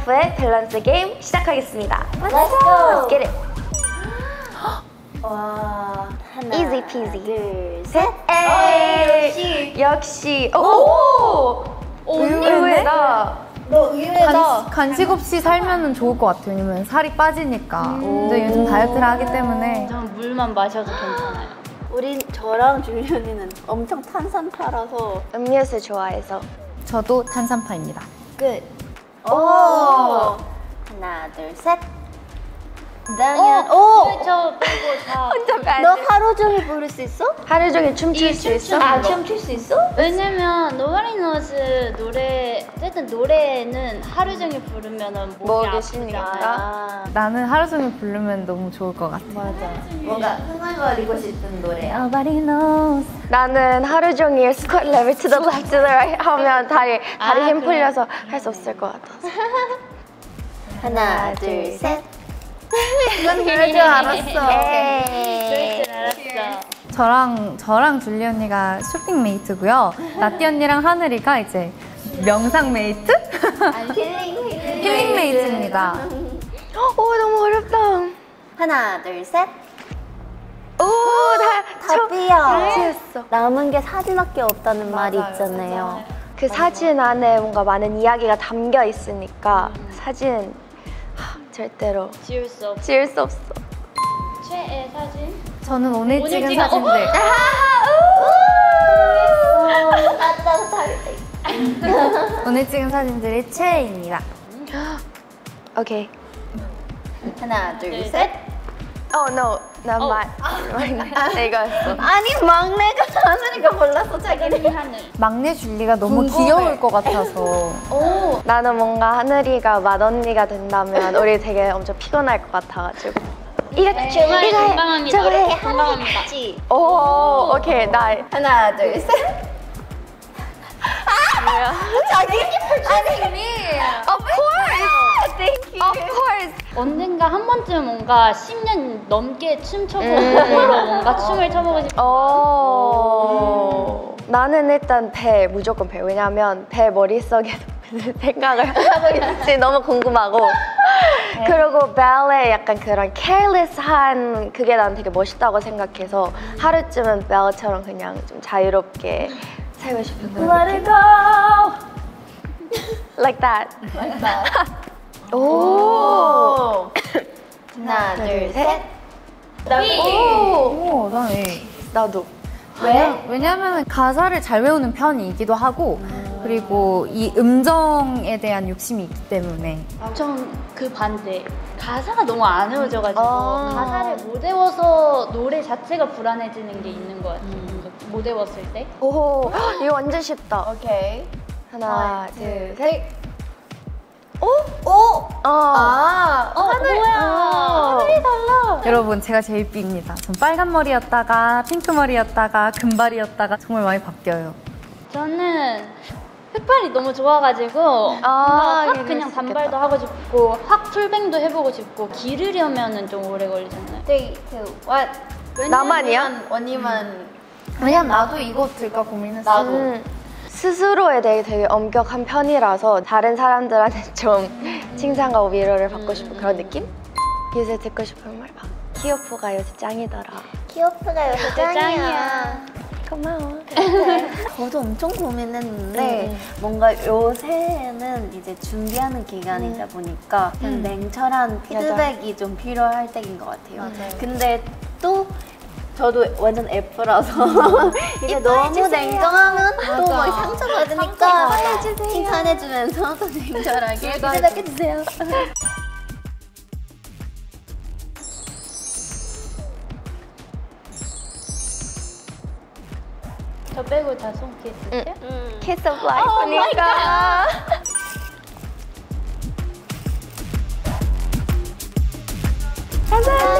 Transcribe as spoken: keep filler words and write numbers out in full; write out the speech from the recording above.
F의 밸런스 게임 시작하겠습니다. Let's go! Let's get it! 와, 하나, Easy peasy. 둘, 셋! 에이! 역시! 역시! 오! 오! 의외다! 너 의외다! 간, 간식 없이 살면 좋을 것 같아요. 왜냐면 살이 빠지니까. 근데 요즘 다이어트를 하기 때문에. 저는 물만 마셔도 괜찮아요. 우린 저랑 줄리언니는 엄청 탄산파라서 음료수 좋아해서. 저도 탄산파입니다. 끝! 오! 하나, 둘, 셋! 당연. 오! 저 빼고 다. 너 하루 종일 부를 수 있어? 하루 종일 춤출 수 있어? 아, 춤출 수 있어? 왜냐면 Nobody Knows 노래 어쨌든 노래는 하루 종일 부르면은 목이 목이 아프지 쉬니까. 않아요. 아, 나는 하루 종일 부르면 너무 좋을 것 같아. 맞아. 뭔가 흥얼거리고 싶은 노래. Nobody knows. 나는 하루 종일 squat level to the left to the right 하면 다리, 다리 아, 힘 그래. 풀려서 할 수 없을 것 같아서. 하나, 둘, 셋! 이건 그럴 줄 알았어. 그럴 줄 알았어. 저랑 저랑 줄리 언니가 쇼핑 메이트고요. 나띠 언니랑 하늘이가 이제 명상 메이트? 힐링, 힐링 메이트입니다. 오, 너무 어렵다. 하나, 둘, 셋! 오, 다, 저, 답이요. 다 했어. 남은 게 사진밖에 없다는 말이 있잖아요. 그 사진 안에 뭔가 많은 이야기가 담겨 있으니까 사진 하, 절대로 지울 수 없어. 지울 수 없어. 최애 사진? 저는 오늘, 오늘 찍은 찍은- 사진들. 오늘 찍은 사진들이 최애입니다. 오케이. 하나, 둘, 둘, 셋! Oh no, 나 어. 말. 이거였어. 아니, 막내가 하늘이가 몰랐어, 자기는. 하늘. 막내 줄리가 너무 궁금해. 귀여울 것 같아서. 오! 나는 뭔가 하늘이가 맏언니가 된다면 우리 되게 엄청 피곤할 것 같아가지고. 이거 정말 이거 해. 건강합니다. 저거 해. 건강합니다. 오, 오케이 나. 하나, 둘, 셋! 뭐야? 자기? 아니, Of course. Thank you. Of course. 언젠가 한 번쯤 뭔가 십 년 넘게 춤춰보고 음. 뭔가 춤을 춰보고 싶어. 어. 나는 일단 배 무조건 배. 왜냐면 배 머릿속에 생각을 하고 있을지 너무 궁금하고. 그리고 발레 약간 그런 careless한 그게 난 되게 멋있다고 생각해서 하루쯤은 벨처럼 그냥 좀 자유롭게 살고 싶은 그런 Let it 느낌. go! Like that. Like that. 오. 오! 하나, 둘, 셋! 오. 오, 난 왜? 나도. 왜? 왜냐면 가사를 잘 외우는 편이기도 하고, 그리고 이 음정에 대한 욕심이 있기 때문에. 전 그 반대. 가사가 너무 안 외워져가지고 아. 가사를 못 외워서 노래 자체가 불안해지는 게 있는 것 같아요. 못 외웠을 때. 오, 이거 완전 쉽다. 오케이. 하나, 둘, 셋. 오? 오! 어. 아! 어, 뭐야. 하늘이 달라. 여러분, 제가 제일 삐입니다. 전 빨간 머리였다가 핑크 머리였다가 금발이었다가 정말 많이 바뀌어요. 저는 흑발이 너무 좋아가지고 아, 확 그럴 그냥 수 단발도 있겠다. 하고 싶고 확 풀뱅도 해보고 싶고 기르려면은 좀 오래 걸리잖아요. three, two, one. 나만이야? 언니만. 왜냐면 나도 이거 들까 고민했어. 나도. 음, 스스로에 대해 되게 엄격한 편이라서 다른 사람들한테 좀 칭찬과 위로를 받고 싶은 그런 느낌? 요새 듣고 싶은 말 봐. 키오프가 요새 짱이더라. 키오프가 요새 짱이야. 고마워. 저도 엄청 고민했는데 음. 뭔가 요새는 이제 준비하는 기간이다 보니까 그냥 냉철한 피드백이 좀 필요할 때인 것 같아요. 맞아요. 근데 또 저도 완전 F라서 이게 너무 냉정하면 또 막 상처받으니까 칭찬해주면서 또 냉철하게 피드백해주세요. 저 빼고 다 손키스죠? Kiss of Life니까. 짜잔!